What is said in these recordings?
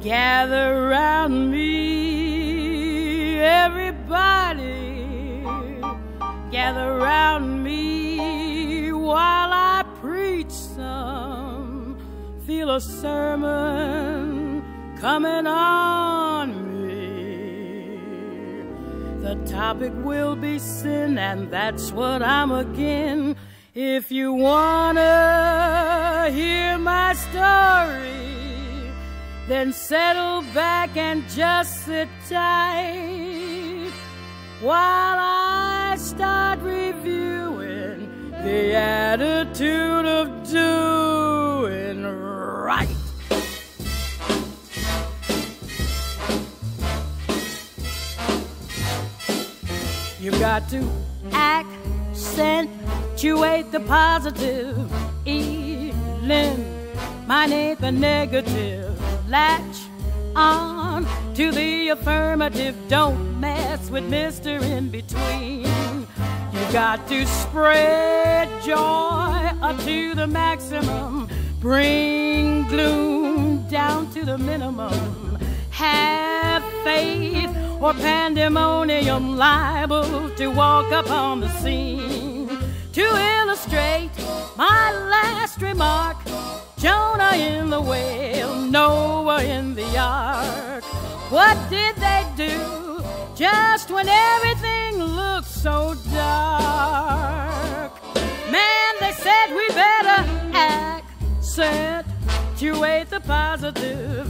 Gather round me, everybody. Gather round me while I preach some. Feel a sermon coming on me. The topic will be sin, and that's what I'm again. If you wanna hear my story, then settle back and just sit tight while I start reviewing the attitude of doing right. You got to accentuate the positive, eliminate the negative. Latch on to the affirmative. Don't mess with Mr. In Between. You got to spread joy up to the maximum. Bring gloom down to the minimum. Have faith or pandemonium liable to walk upon the scene. To illustrate my last remark, Jonah in the whale, Noah in the ark. What did they do just when everything looked so dark? Man, they said we better accentuate the positive,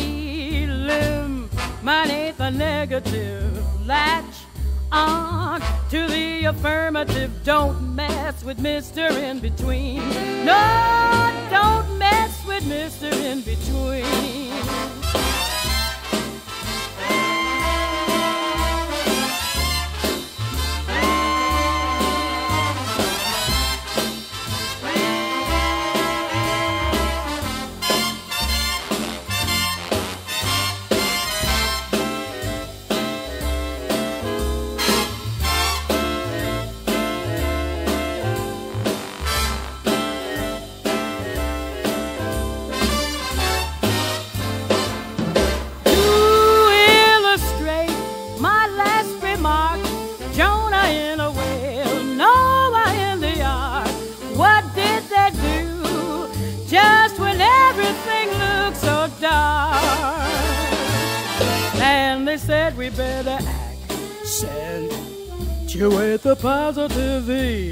eliminate the negative. Latch on to the affirmative. Don't mess with Mr. In Between. No, don't mess with Mr. In Between. They said we better accentuate the positive,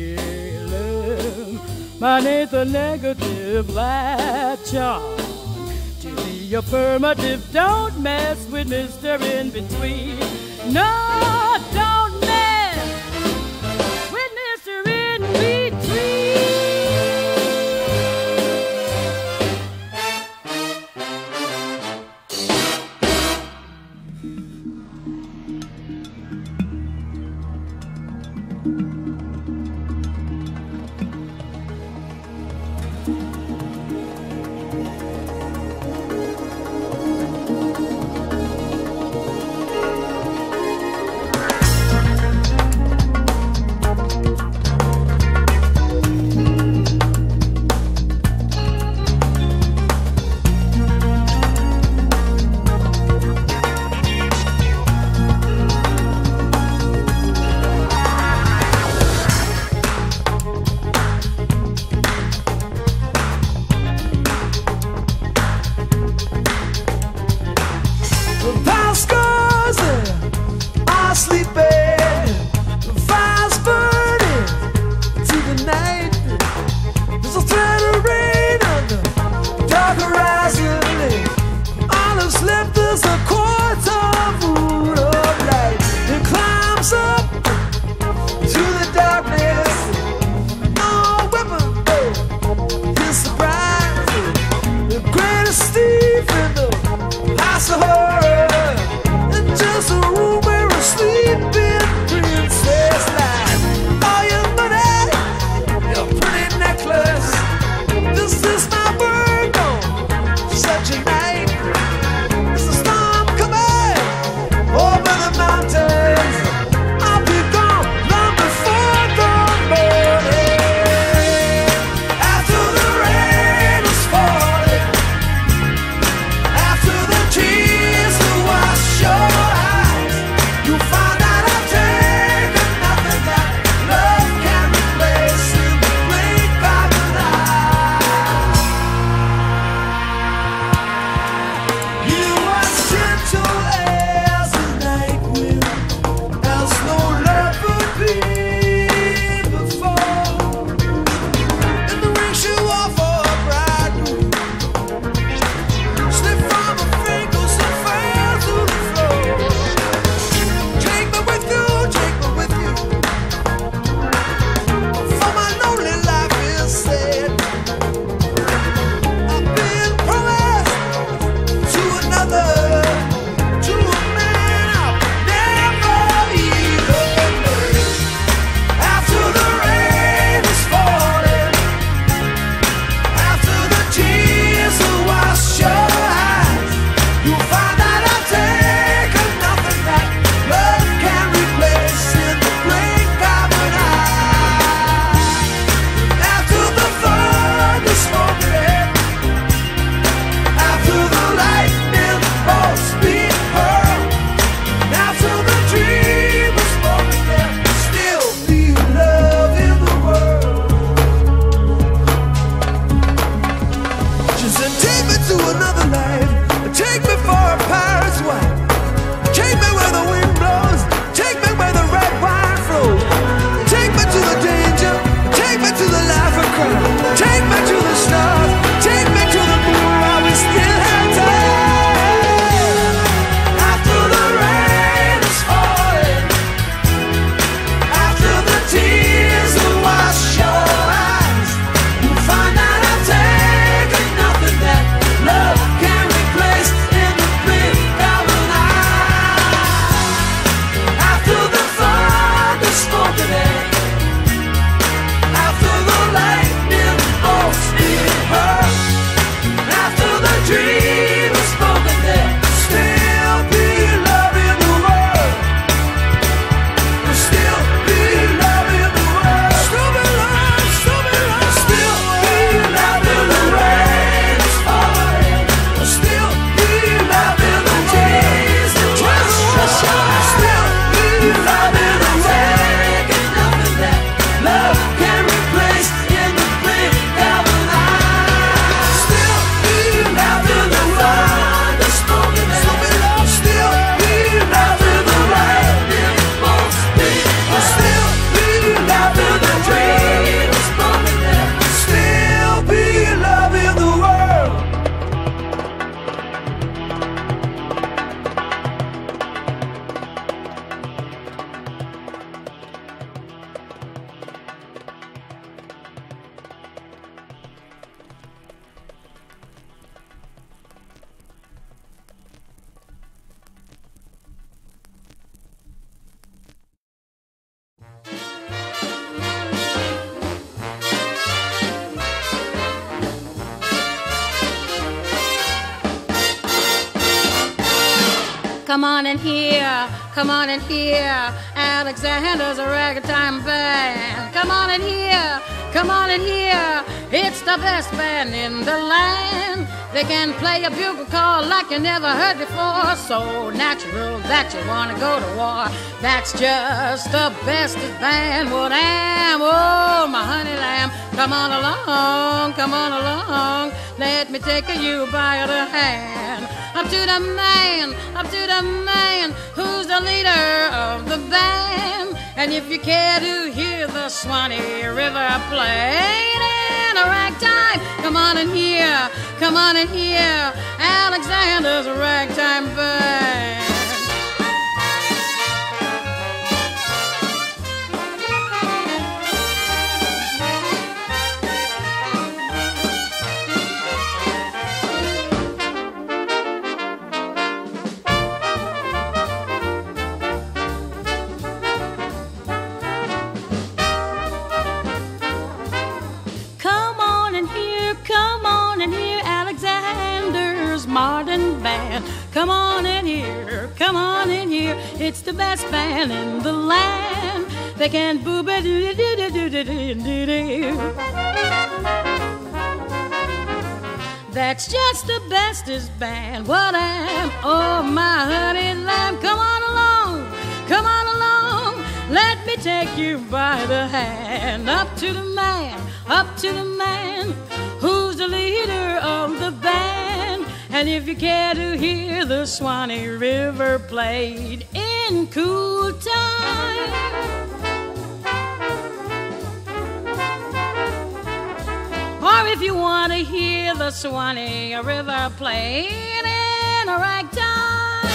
eliminate the negative. Latch on to the affirmative. Don't mess with Mr. In Between. No, don't mess with Mr. In Between. Come on in here, come on in here, Alexander's Ragtime Band. Come on in here, come on in here, it's the best band in the land. They can play a bugle call like you never heard before. So natural that you want to go to war. That's just the bestest band. What am, oh my honey lamb. Come on along, come on along. Let me take you by the hand. Up to the man, up to the man who's the leader of the band. And if you care to hear the Swanee River played in a ragtime, come on in here, come on in here, Alexander's Ragtime Band. Modern band, come on in here, come on in here. It's the best band in the land. They can boo-ba-doo-doo-doo-doo-doo-doo. That's just the bestest band. What am, oh my honey lamb. Come on along, come on along. Let me take you by the hand. Up to the man, up to the man who's the leader of the band. And if you care to hear the Swanee River played in cool time, or if you want to hear the Swanee River played in a ragtime,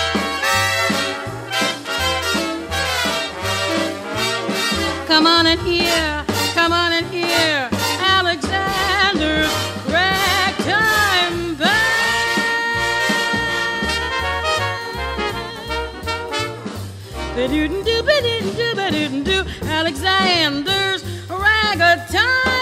come on in here, come on in here, Alexander's Ragtime Band. Alexander's Ragtime